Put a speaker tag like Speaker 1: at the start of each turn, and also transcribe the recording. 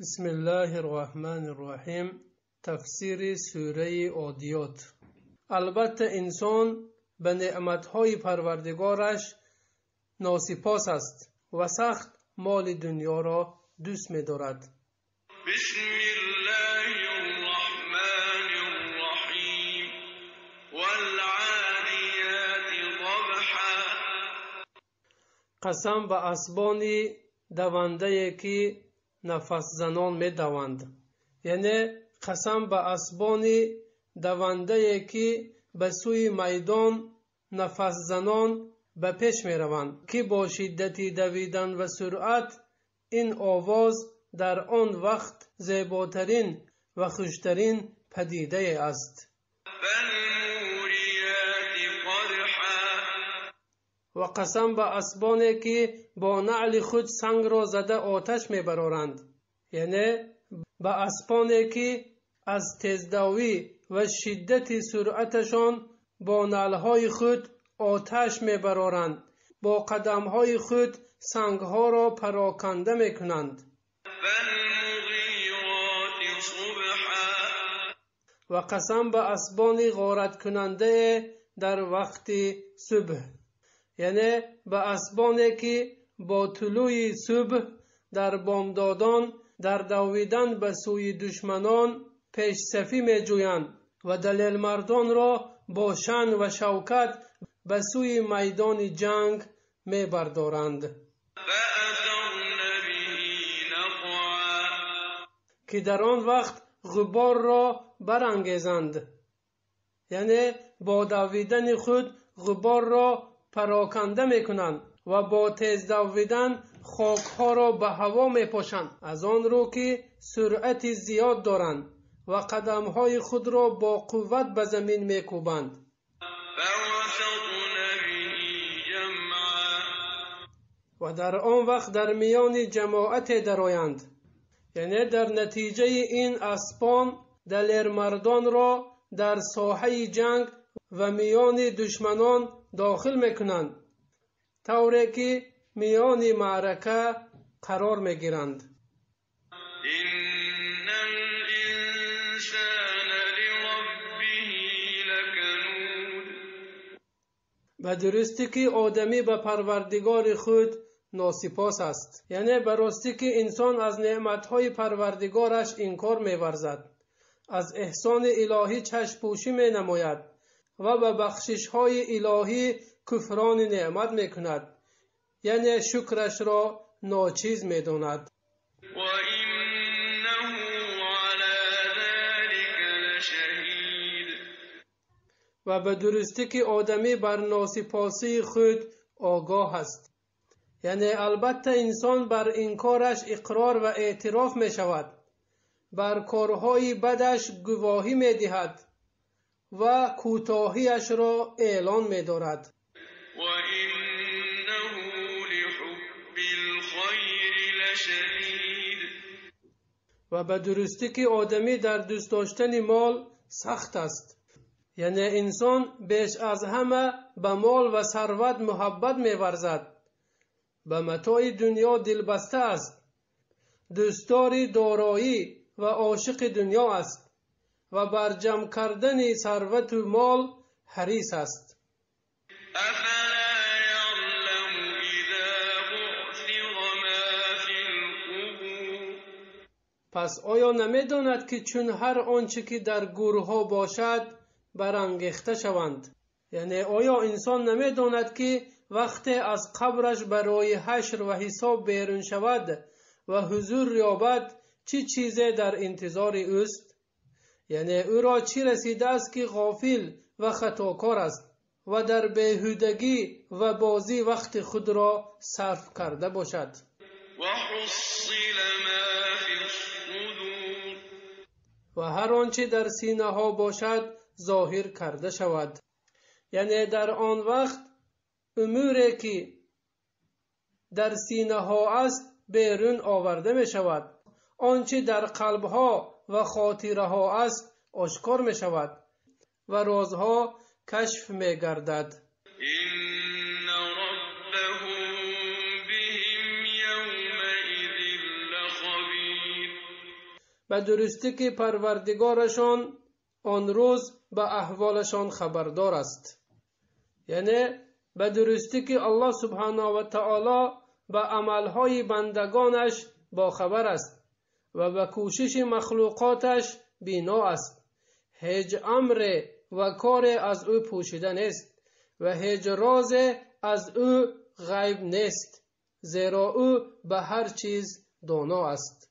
Speaker 1: بسم الله الرحمن الرحیم. تفسیر سوره عادیات. البته انسان به نعمتهای پروردگارش ناسپاس است و سخت مال دنیا را دوست می‌دارد.
Speaker 2: بسم الله الرحمن الرحیم. والعادیات ضبحا.
Speaker 1: قسم به اسبان دونده‌ای که نفس زنان می دوند. یعنی قسم به اسبان دونده‌ای که به سوی میدان نفس زنان به پیش می روند که با شدت دویدن و سرعت این آواز در آن وقت زیباترین و خوشترین پدیده است.
Speaker 2: فالموریات قدحا.
Speaker 1: و قسم به اسبانی که با نعل خود سنگ را زده آتش میبرارند. یعنی به اسبانی که از تیزدوی و شدت سرعتشان با نعلهای خود آتش میبرارند، با قدمهای خود سنگها را پراکنده میکنند.
Speaker 2: فالمغیرات صبحا.
Speaker 1: و قسم به اسبان غارت کننده در وقت صبح. یعنی به اسبانی که با طلوع صبح در بامدادان در دویدن به سوی دشمنان پیش صفی می جویند و دلیل مردان را با شان و شوکت به سوی میدان جنگ می بردارند.
Speaker 2: فأثرن به نقعا.
Speaker 1: که در آن وقت غبار را برانگیزند. یعنی با دویدن خود غبار را پراکنده میکنند و با تیز دویدن خاکها را به هوا میپاشند، از آن رو که سرعت زیاد دارند و قدمهای خود را با قوت به زمین میکوبند.
Speaker 2: فوسطن به جمعا.
Speaker 1: و در آن وقت در میان جماعت درآیند. یعنی در نتیجه این اسبان دلیر مردان را در ساحه جنگ و میان دشمنان داخل میکنند، طوری که میان معرکه قرار میگیرند.
Speaker 2: ان الانسان لربه لکنود.
Speaker 1: به درستی که آدمی به پروردگار خود ناسپاس است. یعنی به راستی که انسان از نعمتهای پروردگارش انکار می‌ورزد، از احسان الهی چشم پوشی می‌نماید و به بخشش‌های الهی کفران نعمت می‌کند. یعنی شکرش را ناچیز می‌داند.
Speaker 2: وانه علی ذلک لشهید.
Speaker 1: و به درستی که آدمی بر ناسپاسی خود آگاه است. یعنی البته انسان بر انکارش اقرار و اعتراف می شود، بر کارهای بدش گواهی می دهد و کوتاهیش را اعلان می دارد.
Speaker 2: وانه لحب الخیر لشدید.
Speaker 1: و به درستی که آدمی در دوست داشتن مال سخت است. یعنی انسان بیش از همه به مال و ثروت محبت می ورزد، به متاع دنیا دلبسته است، دوستدار دارایی و عاشق دنیا است و بر جمع کردن ثروت و مال حریص است.
Speaker 2: افلا یعلم اذا بعثر ما فی القبور.
Speaker 1: پس آیا نمی‌داند که چون هر آنچه که در گورها باشد برانگیخته شوند؟ یعنی آیا انسان نمی‌داند که وقتی از قبرش برای حشر و حساب بیرون شود و حضور یابد چه چیزی در انتظار اوست؟ یعنی او را چی رسیده است که غافل و خطاکار است و در بیهودگی و بازی وقت خود را صرف کرده باشد.
Speaker 2: وحصل ما فی الصدور.
Speaker 1: و هر آنچه در سینه ها باشد ظاهر کرده شود. یعنی در آن وقت اموری که در سینه ها است بیرون آورده می شود. آنچه در قلب ها و خاطره ها است آشکار می شود و رازها کشف می گردد.
Speaker 2: ان ربهم بهم یومئذ لخبیر.
Speaker 1: به درستی که پروردگارشان آن روز به احوالشان خبردار است. یعنی به درستی که الله سبحانه و تعالی به عملهای بندگانش با خبر است و به کوشش مخلوقاتش بینا است. هیچ امر و کار از او پوشیده نیست و هیچ راز از او غیب نیست، زیرا او به هر چیز دانا است.